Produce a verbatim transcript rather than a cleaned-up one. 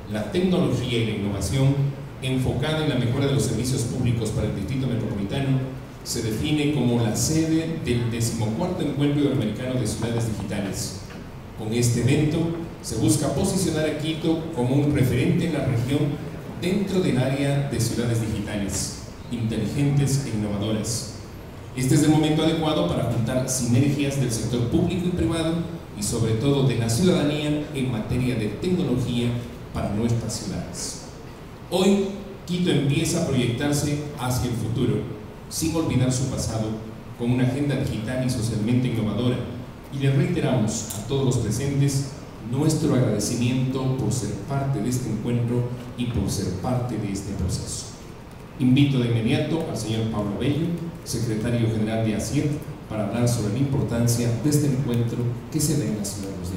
la tecnología y la innovación enfocada en la mejora de los servicios públicos para el Distrito Metropolitano se define como la sede del decimocuarto Encuentro Iberoamericano de Ciudades Digitales. Con este evento se busca posicionar a Quito como un referente en la región dentro del área de ciudades digitales, inteligentes e innovadoras. Este es el momento adecuado para juntar sinergias del sector público y privado y sobre todo de la ciudadanía en materia de tecnología para nuestras ciudades. Hoy, Quito empieza a proyectarse hacia el futuro, sin olvidar su pasado, con una agenda digital y socialmente innovadora, y le reiteramos a todos los presentes nuestro agradecimiento por ser parte de este encuentro y por ser parte de este proceso. Invito de inmediato al señor Pablo Bello, secretario general de ACIET, para hablar sobre la importancia de este encuentro que se da en la ciudad de los días.